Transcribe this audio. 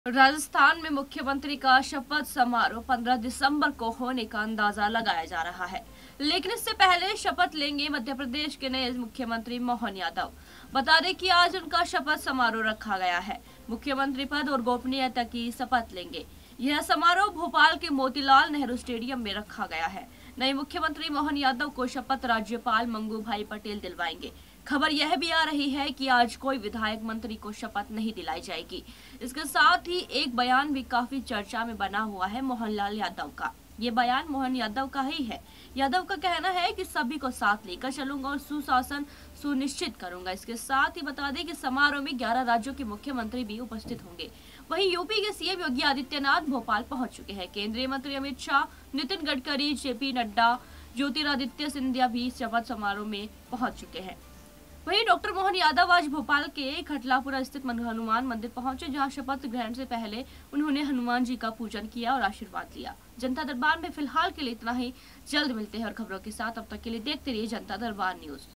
राजस्थान में मुख्यमंत्री का शपथ समारोह 15 दिसंबर को होने का अंदाजा लगाया जा रहा है, लेकिन इससे पहले शपथ लेंगे मध्य प्रदेश के नए मुख्यमंत्री मोहन यादव। बता दें कि आज उनका शपथ समारोह रखा गया है। मुख्यमंत्री पद और गोपनीयता की शपथ लेंगे। यह समारोह भोपाल के मोतीलाल नेहरू स्टेडियम में रखा गया है। नए मुख्यमंत्री मोहन यादव को शपथ राज्यपाल मंगू भाई पटेल दिलवाएंगे। खबर यह भी आ रही है कि आज कोई विधायक मंत्री को शपथ नहीं दिलाई जाएगी। इसके साथ ही एक बयान भी काफी चर्चा में बना हुआ है मोहनलाल यादव का। ये बयान मोहन यादव का ही है। यादव का कहना है कि सभी को साथ लेकर चलूंगा और सुशासन सुनिश्चित करूंगा। इसके साथ ही बता दें कि समारोह में 11 राज्यों के मुख्यमंत्री भी उपस्थित होंगे। वहीं यूपी के सीएम योगी आदित्यनाथ भोपाल पहुंच चुके हैं। केंद्रीय मंत्री अमित शाह, नितिन गडकरी, जेपी नड्डा, ज्योतिरादित्य सिंधिया भी शपथ समारोह में पहुंच चुके हैं। वहीं डॉक्टर मोहन यादव आज भोपाल के खटलापुरा स्थित हनुमान मंदिर पहुंचे, जहां शपथ ग्रहण से पहले उन्होंने हनुमान जी का पूजन किया और आशीर्वाद लिया। जनता दरबार में फिलहाल के लिए इतना ही। जल्द मिलते हैं और खबरों के साथ। अब तक के लिए देखते रहिए जनता दरबार न्यूज।